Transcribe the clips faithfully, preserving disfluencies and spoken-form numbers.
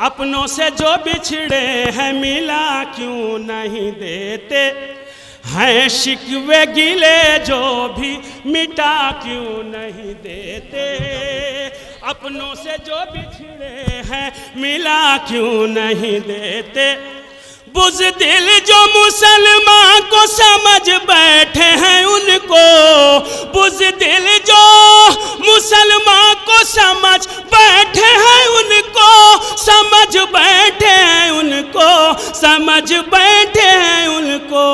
अपनों से जो बिछड़े हैं मिला क्यों नहीं देते हैं, शिकवे गिले जो भी मिटा क्यों नहीं देते, अपनों से जो बिछड़े हैं मिला क्यों नहीं देते। बुज़दिल जो मुसलमान को समझ बैठे हैं उनको, बुज़दिल जो मुसलमान को समझ बैठे हैं उनको, समझ बैठे हैं उनको, समझ बैठे हैं उनको।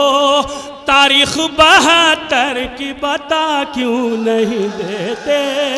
तारीख बहत्तर की बता क्यों नहीं देते,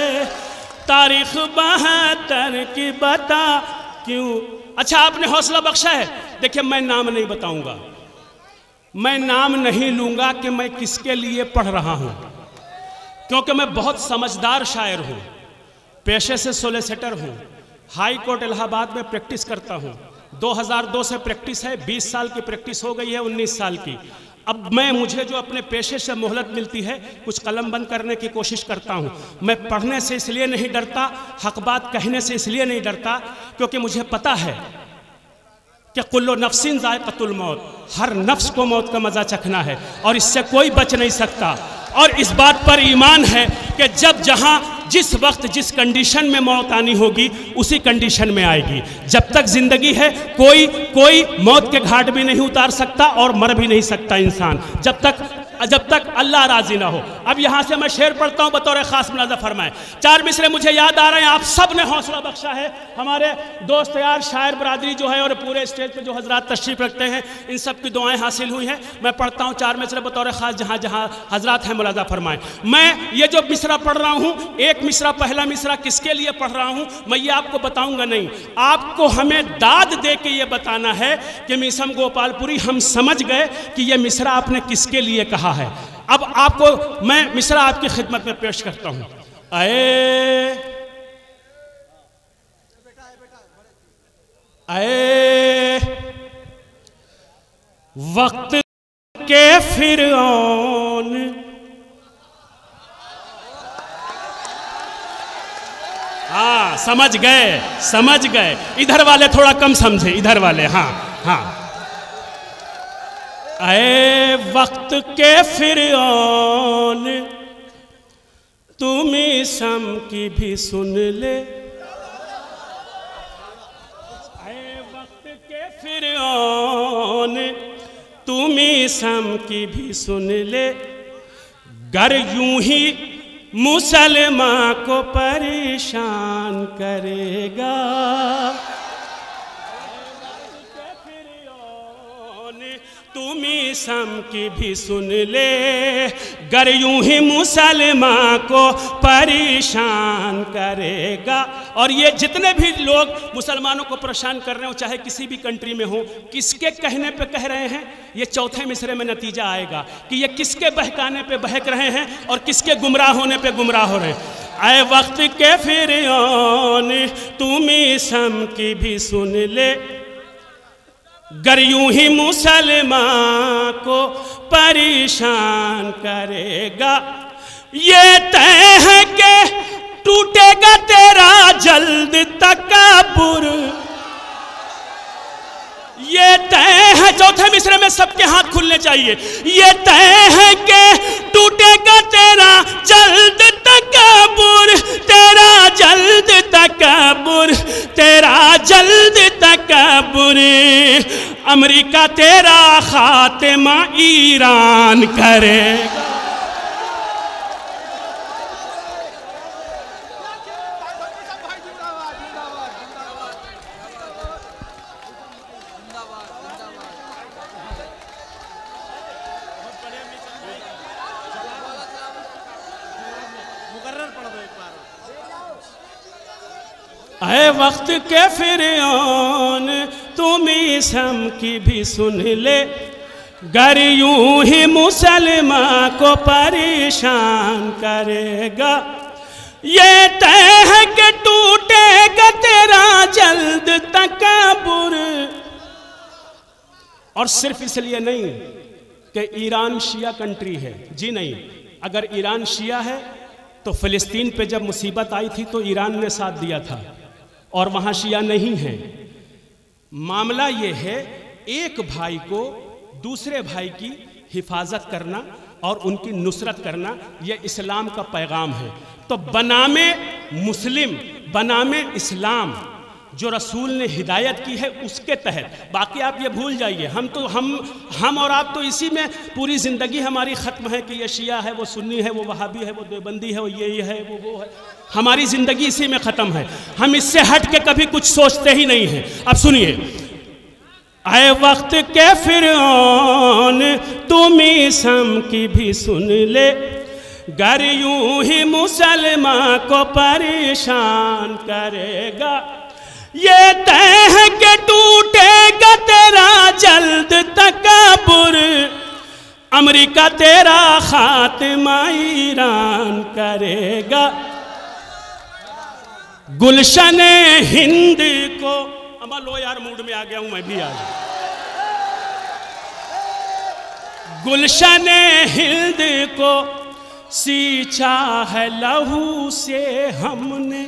तारीख बहत्तर की बता क्यों। अच्छा, आपने हौसला बख्शा है। देखिए, मैं नाम नहीं बताऊंगा, मैं नाम नहीं लूंगा कि मैं किसके लिए पढ़ रहा हूं, क्योंकि मैं बहुत समझदार शायर हूं, पेशे से सोलिसिटर हूं, हाई कोर्ट इलाहाबाद में प्रैक्टिस करता हूं, दो हज़ार दो से प्रैक्टिस है, बीस साल की प्रैक्टिस हो गई है, उन्नीस साल की। अब मैं मुझे जो अपने पेशे से मोहलत मिलती है, कुछ कलम बंद करने की कोशिश करता हूँ। मैं पढ़ने से इसलिए नहीं डरता, हक बात कहने से इसलिए नहीं डरता, क्योंकि मुझे पता है कि कुल्लो नफ्सिन ज़ाइक़तुल मौत, हर नफ्स को मौत का मज़ा चखना है और इससे कोई बच नहीं सकता। और इस बात पर ईमान है कि जब जहाँ जिस वक्त जिस कंडीशन में मौत आनी होगी उसी कंडीशन में आएगी। जब तक जिंदगी है कोई कोई मौत के घाट भी नहीं उतार सकता और मर भी नहीं सकता इंसान, जब तक जब तक अल्लाह राजी ना हो। अब यहाँ से मैं शेर पढ़ता हूँ बतौर खास मुलाज़ा फरमाएं। चार मिसरे मुझे याद आ रहे हैं, आप सब ने हौसला बख्शा है। हमारे दोस्त यार शायर बरादरी जो है और पूरे स्टेज पे जो हजरात तशरीफ रखते हैं, इन सब की दुआएं हासिल हुई हैं। मैं पढ़ता हूँ चार मिसरे बतौर खास, जहाँ जहाँ हजरात हैं मुलाज़ा फरमाएं। मैं ये जो मिसरा पढ़ रहा हूँ, एक मिसरा पहला मिसरा किसके लिए पढ़ रहा हूँ मैं ये आपको बताऊँगा नहीं, आपको हमें दाद दे के ये बताना है कि मीसम गोपालपुरी हम समझ गए कि ये मिसरा आपने किसके लिए कहा है। अब आपको मैं मिसरा आपकी खिदमत में पेश करता हूं। आए आए वक्त के फिरौन, हाँ समझ गए समझ गए, इधर वाले थोड़ा कम समझे, इधर वाले हाँ हाँ। ऐ वक्त के फिरौन तुम सम की भी सुन ले, ऐ वक्त के फिरौन तुम सम की भी सुन ले, गर यूं ही मुसलमान को परेशान करेगा। तुमी सम की भी सुन ले, गर यूं ही मुसलमान को परेशान करेगा। और ये जितने भी लोग मुसलमानों को परेशान कर रहे हो, चाहे किसी भी कंट्री में हो, किसके कहने पे कह रहे हैं, ये चौथे मिसरे में नतीजा आएगा कि ये किसके बहकाने पे बहक रहे हैं और किसके गुमराह होने पे गुमराह हो रहे हैं। ऐ वक्त के फिरौन तुमी सम की भी सुन ले, गर यूं ही मुसलमान को परेशान करेगा। ये तय है कि टूटेगा तेरा जल्द तकब्बुर, ये तय है, चौथे मिसरे में सबके हाथ खुलने चाहिए। ये तय है कि टूटेगा तेरा जल्द तकब्बुर, तेरा जल्द तकब्बुर, तेरा जल्द तकब्बुर। अमेरिका तेरा खात्मा ईरान करेगा। है वक्त के फिरौन तुम सम की भी सुन ले, गर यूं ही मुसलमान को परेशान करेगा। ये तय है कि टूटेगा तेरा जल्द तकब्बुर। और सिर्फ इसलिए नहीं कि ईरान शिया कंट्री है, जी नहीं, अगर ईरान शिया है तो फिलिस्तीन पे जब मुसीबत आई थी तो ईरान ने साथ दिया था और वहाँ शिया नहीं है। मामला ये है, एक भाई को दूसरे भाई की हिफाजत करना और उनकी नुसरत करना, यह इस्लाम का पैगाम है। तो बनामे मुस्लिम, बनामे इस्लाम जो रसूल ने हिदायत की है उसके तहत, बाकी आप ये भूल जाइए। हम तो हम हम और आप तो इसी में पूरी ज़िंदगी हमारी ख़त्म है कि ये शिया है, वो सुन्नी है, वो वहाबी है, वो देवबंदी है, वो ये ये है, वो वो है। हमारी ज़िंदगी इसी में ख़त्म है। हम इससे हट के कभी कुछ सोचते ही नहीं हैं। अब सुनिए, आए वक्त के फिरौन तुमी सम की भी सुन ले, गर यूं ही मुसलमान को परेशान करेगा। ये तय है कि टूटेगा तेरा जल्द तकब्बुर, अमेरिका तेरा खात्मा ईरान करेगा। गुलशन हिंद को, अमा लो यार मूड में आ गया हूं मैं भी आज। गुलशन हिंद को सींचा है लहू से हमने,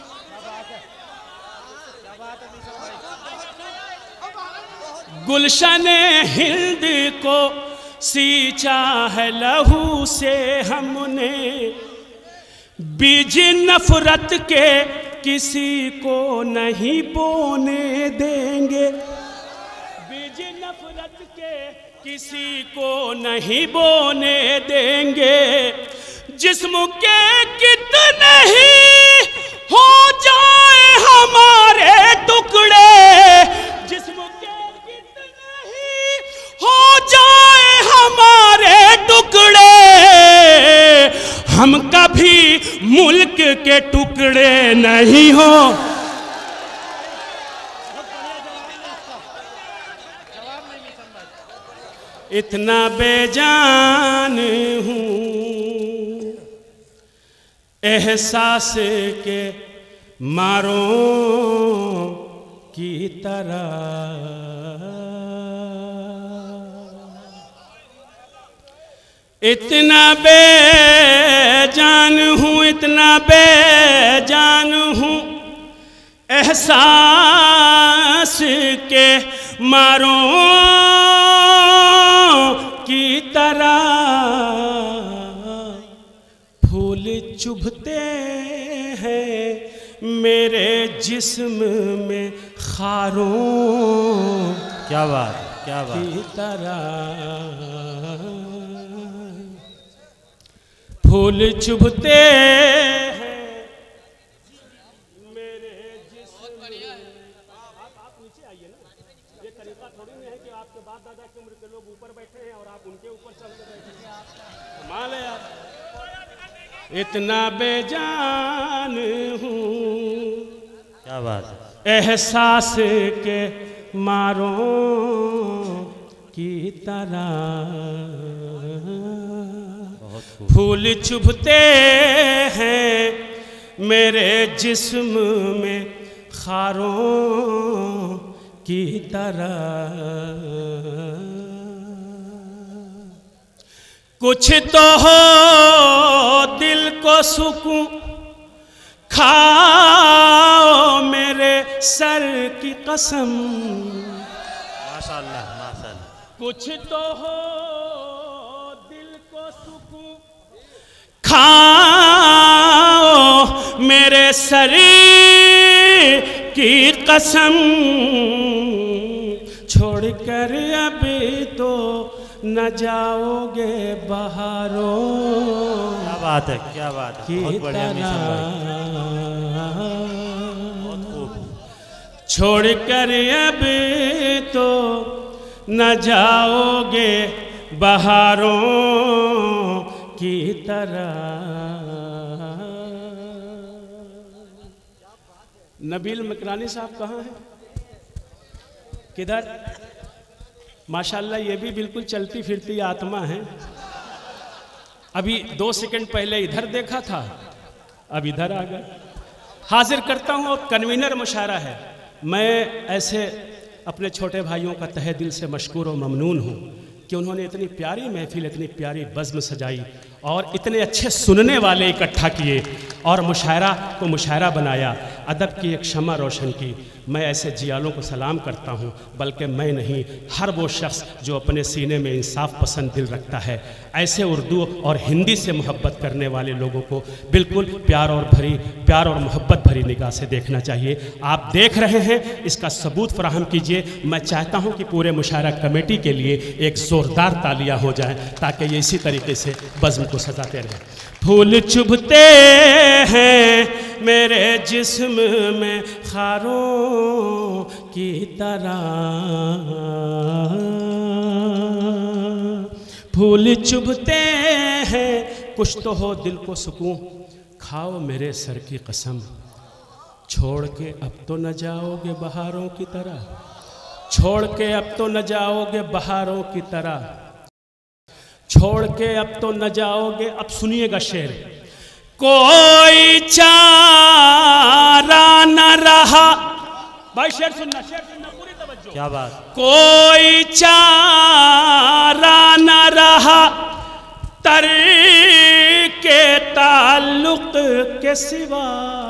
गुलशन हिंद को सींचा है लहू से हमने। बीज नफरत के किसी को नहीं बोने देंगे, बीज नफरत के किसी को नहीं बोने देंगे। जिस्म के कितने ही हो जाए हमारे टुकड़े, जिस्म के कितने ही हो जाए हमारे टुकड़े, हम कभी मुल्क के टुकड़े नहीं हो। इतना बेजान हूँ एहसास के मारों की तरह, इतना बेजान हूँ, इतना बेजान हूँ एहसास के मारों की तरह। फूल चुभते हैं मेरे जिस्म में खारों, क्या बात क्या बात की तरह। फूल चुभते हैं मेरे जिस्म में। आप आप नीचे आइए ना, ये तरीका थोड़ी नहीं है कि आपके बाप दादा की उम्र के लोग ऊपर बैठे हैं और आप उनके ऊपर चल के बैठे हैं। कमाल है यार। इतना बेजान हूँ, क्या बात है, एहसास के मारों की तरह। फूल चुभते हैं मेरे जिस्म में खारों की तरह। कुछ तो हो दिल को सुकून, खाओ मेरे सर की कसम। माशाअल्लाह माशाअल्लाह। कुछ तो हो दिल को सुकून, खाओ मेरे सर की कसम। छोड़कर अभी तो न जाओगे बहारों, क्या बात है क्या बात है, बहुत बढ़िया मिशन भाई, बहुत खूब। छोड़कर अब तो न जाओगे बहारों की तरह। नबील मकरानी साहब कहाँ हैं, किधर? माशाल्लाह ये भी बिल्कुल चलती फिरती आत्मा है। अभी दो सेकंड पहले इधर देखा था, अब इधर आ गए। हाजिर करता हूँ, और कन्वीनर मुशायरा है। मैं ऐसे अपने छोटे भाइयों का तहे दिल से मशकूर और ममनून हूँ कि उन्होंने इतनी प्यारी महफिल, इतनी प्यारी बज़्म सजाई और इतने अच्छे सुनने वाले इकट्ठा किए और मुशायरा को मुशायरा बनाया। अदब की एक शम्मा रोशन की। मैं ऐसे जियालों को सलाम करता हूँ, बल्कि मैं नहीं, हर वो शख्स जो अपने सीने में इंसाफ पसंद दिल रखता है। ऐसे उर्दू और हिंदी से मोहब्बत करने वाले लोगों को बिल्कुल प्यार और भरी प्यार और मोहब्बत भरी निगाह से देखना चाहिए। आप देख रहे हैं, इसका सबूत फराहम कीजिए। मैं चाहता हूँ कि पूरे मुशायरा कमेटी के लिए एक ज़ोरदार तालियां हो जाएं, ताकि ये इसी तरीके से बज़्म को सजाते रहें। फूल चुभते हैं मेरे जिस्म में खारों की तरह, फूल चुभते हैं, कुछ तो हो दिल को सुकून, खाओ मेरे सर की कसम, छोड़ के अब तो न जाओगे बहारों की तरह, छोड़ के अब तो न जाओगे बहारों की तरह, छोड़ के अब तो न जाओगे। अब सुनिएगा शेर। कोई चारा न रहा, भाई शेर सुनना, शेर सुनना, पूरी तवज्जो। क्या बात। कोई चारा न रहा तर्के ताल्लुक के सिवा,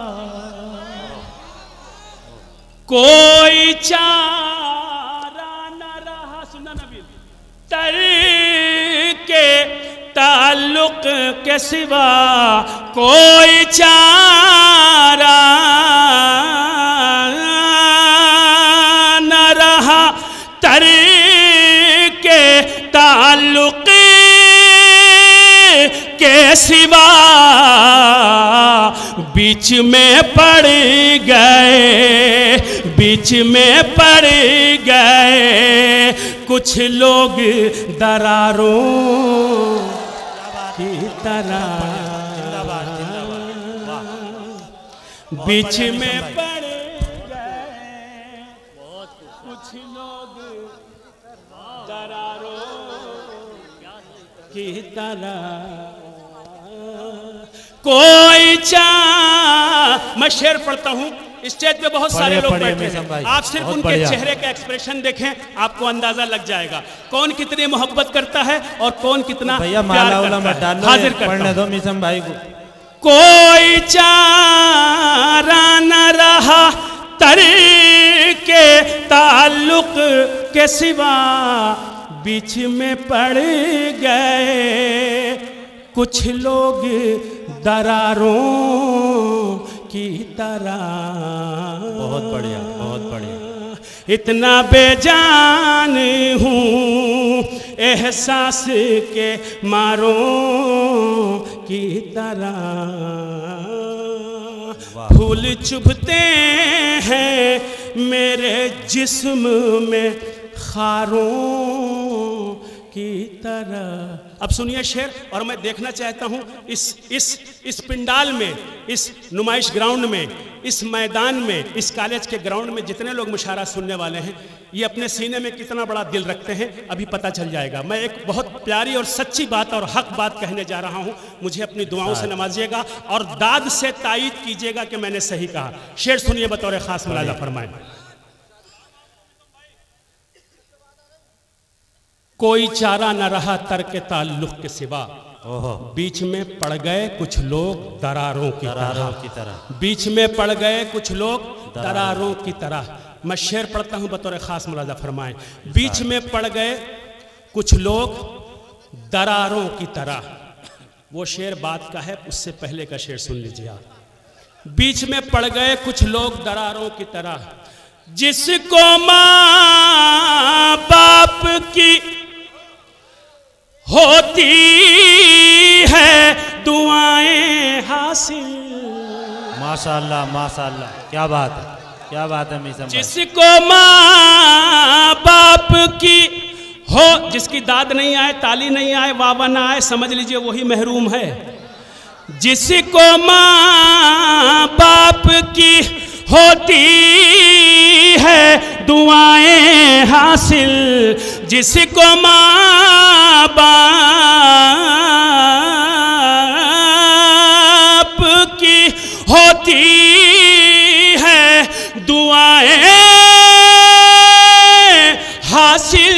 कोई चारा न रहा, सुनना नबी, तर्के ताल्लुक के सिवा, कोई चारा न रहा तर्के ताल्लुक के सिवा, बीच में पड़ गए, बीच में पड़ गए कुछ लोग दरारों की तरह, बीच में पड़ गए कुछ लोग दरारों की तरह। कोई चा, मैं शेर पढ़ता हूँ, स्टेज पे बहुत सारे लोग बैठे हैं, आप सिर्फ उनके चेहरे का एक्सप्रेशन देखें, आपको अंदाजा लग जाएगा कौन कितनी मोहब्बत करता है और कौन कितना प्यार करता है। हाजिर करता दो मिसम भाई को। कोई चारा न रहा तर्के ताल्लुक के सिवा, बीच में पड़ गए कुछ लोग दरारों की तरह। बहुत बढ़िया, बहुत बढ़िया। इतना बेजान हूँ एहसास के मारों की तरह, फूल चुभते हैं मेरे जिस्म में खारों की तरह। अब सुनिए शेर, और मैं देखना चाहता हूँ इस इस इस पिंडाल में, इस नुमाइश ग्राउंड में, इस मैदान में, इस कॉलेज के ग्राउंड में जितने लोग मुशायरा सुनने वाले हैं, ये अपने सीने में कितना बड़ा दिल रखते हैं, अभी पता चल जाएगा। मैं एक बहुत प्यारी और सच्ची बात और हक बात कहने जा रहा हूँ, मुझे अपनी दुआओं से नवाजिएगा और दाद से तायीद कीजिएगा कि मैंने सही कहा। शेर सुनिए बतौर खास मुलाजा फरमाएं। कोई चारा न रहा तर्क ताल्लुक के सिवा, बीच में पड़ गए कुछ लोग दरारों की तरह, की तरह बीच में पड़ गए कुछ लोग दरारों की तरह। मैं शेर पढ़ता हूँ बतौर खास मुलाजा फरमाएं। बीच में पड़ गए कुछ लोग दरारों की तरह, वो शेर बात का है, उससे पहले का शेर सुन लीजिए आप। बीच में पड़ गए कुछ लोग दरारों की तरह, जिसको माँ बाप की होती है दुआएं हासिल। माशाअल्लाह, माशाअल्लाह, क्या बात है, क्या बात है मिसम। जिसको माँ बाप की हो, जिसकी दाद नहीं आए, ताली नहीं आए, वावा ना आए, समझ लीजिए वही महरूम है। जिसको माँ बाप की होती है दुआएं हासिल, जिसको माँ बाप की होती है दुआएं हासिल,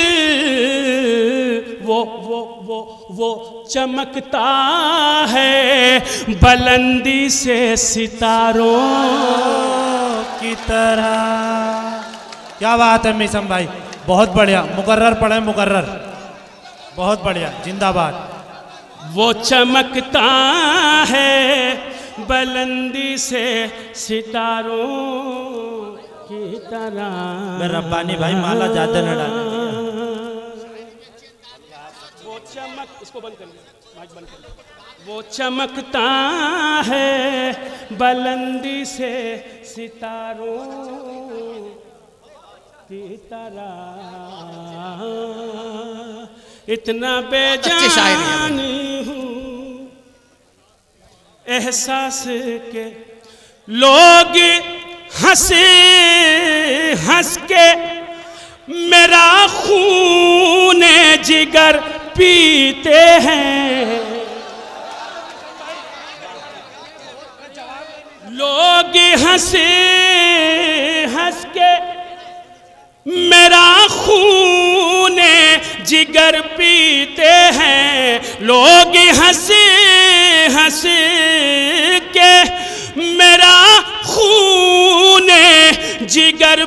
वो वो वो वो चमकता है बुलंदी से सितारों की तरह। क्या बात है मिसम भाई, बहुत बढ़िया, मुकर्रर पढ़े मुकर्रर, बहुत बढ़िया, जिंदाबाद। वो चमकता है बुलंदी से सितारों की तरह। मैं रब्बानी भाई माला ज्यादा न डाल। वो चमक, इसको बंद कर लो, माइक बंद कर लो। वो चमकता है बुलंदी से सितारों की तरह, इतना बेजान हूँ एहसास के लोग हंसे हंस के मेरा खून जिगर पीते हैं। लोग हंसे हंस के मेरा खून जिगर पीते हैं। लोग हंसे हंस के मेरा खून जिगर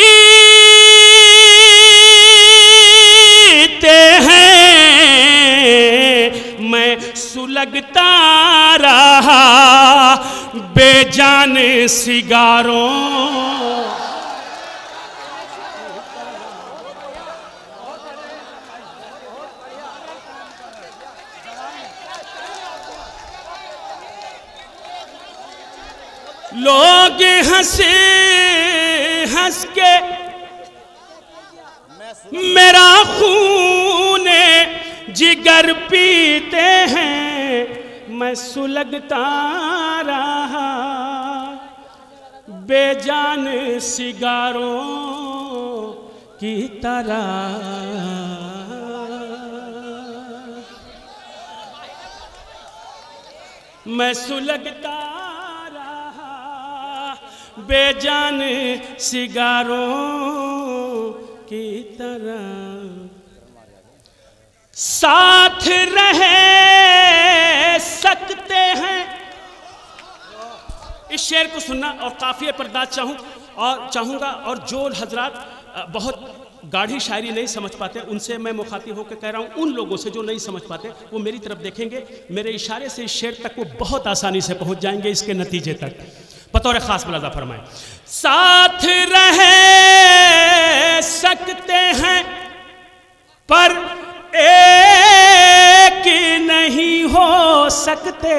पीते हैं। मैं सुलगता रहा बेजान सिगारों। लोग हंसे हंस के मेरा खून जिगर पीते हैं। मैं सुलगता रहा बेजान सिगारों की तरह। मैं सुलगता बेजान सिगारों की तरह। साथ रह सकते हैं। इस शेर को सुनना और काफिये पर दाद चाहूँ और चाहूँगा, और जो हजरात बहुत गाढ़ी शायरी नहीं समझ पाते उनसे मैं मुखातिब होकर कह रहा हूँ, उन लोगों से जो नहीं समझ पाते वो मेरी तरफ देखेंगे, मेरे इशारे से इस शेर तक वो बहुत आसानी से पहुँच जाएंगे इसके नतीजे तक। बतौर खास मुलाजा फरमाएं। साथ रह सकते हैं पर एक नहीं हो सकते।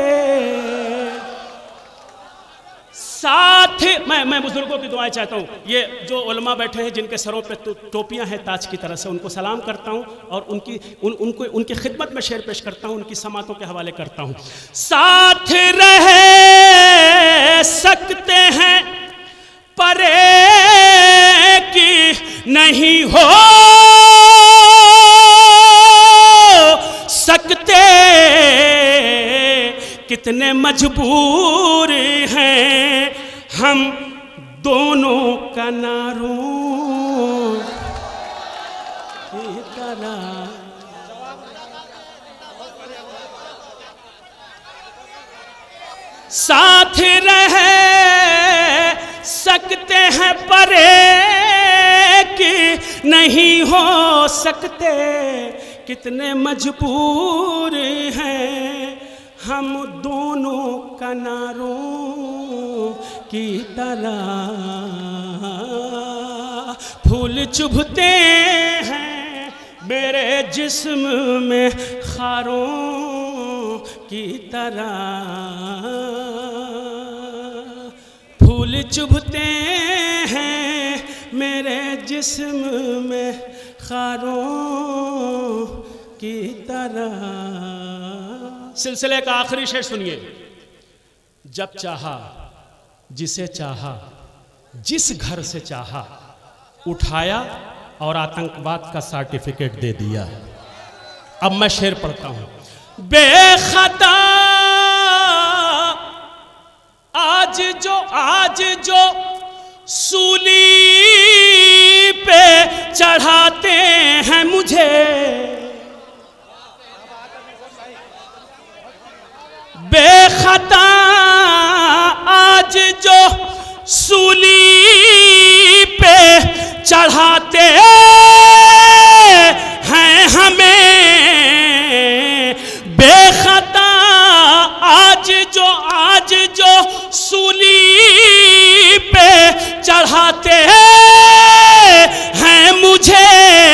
साथ मैं मैं बुजुर्गों की दुआएं चाहता हूँ। ये जो उलमा बैठे हैं जिनके सरों पे तो टोपियां हैं ताज की तरह से, उनको सलाम करता हूँ और उनकी उन, उनको उनकी खिदमत में शेर पेश करता हूँ, उनकी समातों के हवाले करता हूँ। साथ रह सकते हैं पर एक नहीं हो सकते। कितने मजबूर हैं हम दोनों किनारों की तरह। साथ रह सकते हैं पर एक नहीं हो सकते। कितने मजबूर हैं हम दोनों किनारों की तरह। फूल चुभते हैं मेरे जिस्म में खारों की तरह। फूल चुभते हैं मेरे जिस्म में खारों की तरह। सिलसिले का आखिरी शेर सुनिए। जब चाहा जिसे चाहा जिस घर से चाहा उठाया और आतंकवाद का सर्टिफिकेट दे दिया। अब मैं शेर पढ़ता हूं। बेखता आज जो आज जो सूली पे चढ़ाते हैं मुझे, बेखता आज जो सूली चढ़ाते हैं हमें बेखता आज जो आज जो सूली पे चढ़ाते हैं मुझे,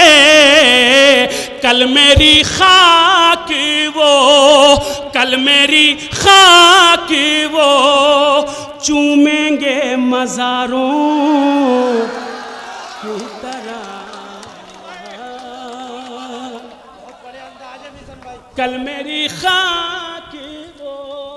कल मेरी खाक वो कल मेरी खाक वो चूमेंगे मज़ारों की तरह, कल मेरी खाक वो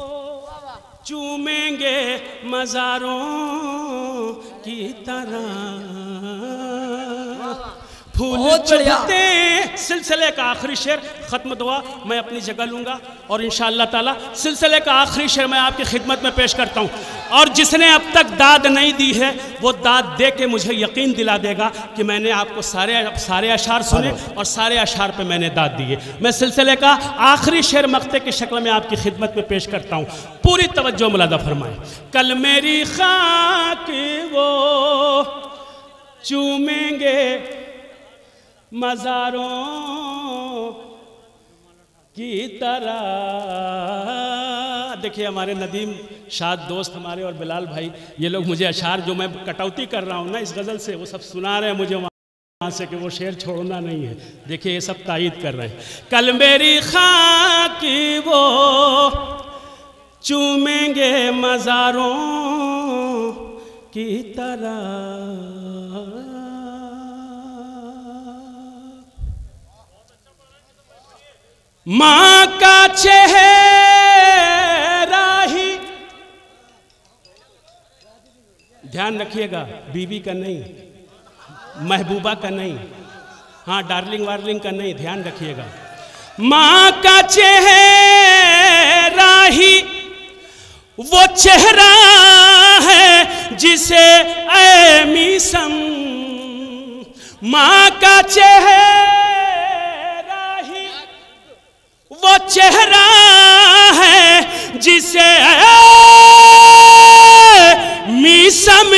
चूमेंगे मज़ारों की तरह। फूल चढ़ते सिलसिले का आखिरी शेर ख़त्म दुआ मैं अपनी जगह लूँगा और इंशाअल्लाह ताला सिलसिले का आखिरी शेर मैं आपकी खिदमत में पेश करता हूँ। और जिसने अब तक दाद नहीं दी है वो दाद दे के मुझे यकीन दिला देगा कि मैंने आपको सारे सारे अशार सुने और सारे अशार पे मैंने दाद दी है। मैं सिलसिले का आखिरी शेर मक्ते की शक्ल में आपकी खिदमत में पेश करता हूँ, पूरी तवज्जो मुलादा फरमाएं। कल मेरी खाक वो चूमेंगे मज़ारों की तरह। देखिए हमारे नदीम शाद दोस्त हमारे और बिलाल भाई, ये लोग मुझे अशार जो मैं कटौती कर रहा हूँ ना इस गज़ल से, वो सब सुना रहे हैं मुझे वहाँ से कि वो शेर छोड़ना नहीं है। देखिए ये सब तायीद कर रहे हैं। कल मेरी खाक वो चूमेंगे मज़ारों की तरह। माँ का चेहरा ही, ध्यान रखिएगा, बीवी का नहीं, महबूबा का नहीं, हाँ डार्लिंग वार्लिंग का नहीं, ध्यान रखिएगा। माँ का चेहरा ही वो चेहरा है जिसे ऐ मीसम, माँ का चेहरा वो चेहरा है जिसे मीसम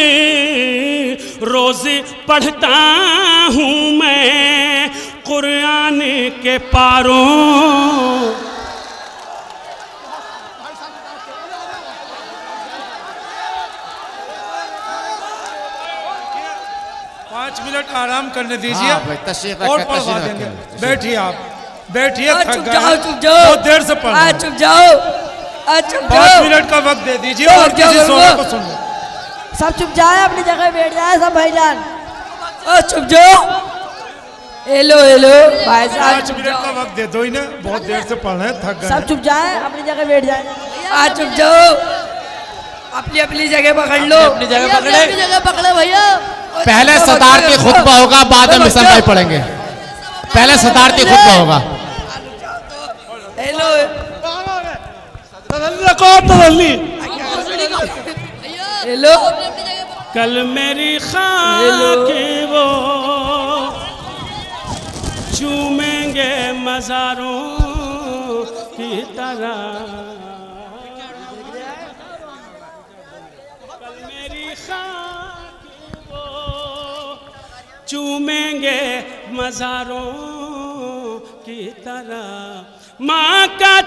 रोज पढ़ता हूँ मैं कुरान के पारों। पाँच मिनट आराम करने दीजिए, हाँ, और पढ़वा देंगे। बैठिए आप, बैठिए, थक चुप गए, जाओ, चुप जाओ, बहुत देर से पढ़ रहे हैं। चुप जाओ, चुप जाओ, पाँच मिनट का वक्त दे दीजिए और किसी सोने को सुन लो। सब चुप जाए, अपनी जगह बैठ जाए सब भाईजान। ओ चुप जाओ, हेलो हेलो भाई साहब, पाँच मिनट का वक्त दे दो इन्हें, बहुत देर से पढ़ रहे हैं, थक गए। सब चुप जाए, अपनी जगह बैठ जाए। आ चुप जाओ, अपनी अपनी जगह पकड़ लो, अपनी जगह पकड़े, अपनी जगह पकड़े भैया। पहले सदारती खुतबा होगा, बाद में मिशन भाई पढ़ेंगे। पहले सदारती खुतबा होगा। हेलो हेलो, कल मेरी खाक वो चूमेंगे मज़ारों की तरह, कल मेरी खाक वो चूमेंगे मज़ारों की तरह। माँ का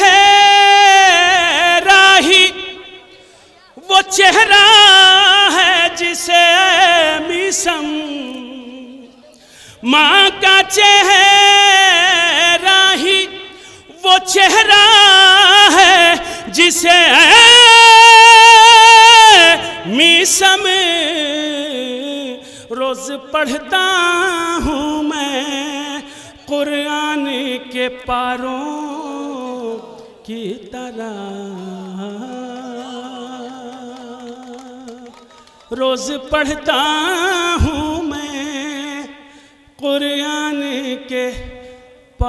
चेहरा ही वो चेहरा है जिसे मीसम, माँ का चेहरा ही वो चेहरा है जिसे मीसम रोज पढ़ता हूँ मैं कुरान के पारों की तरह, रोज पढ़ता हूँ मैं कुरान के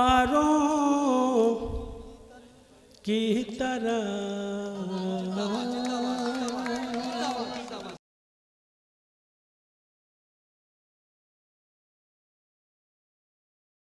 पारों की तरह।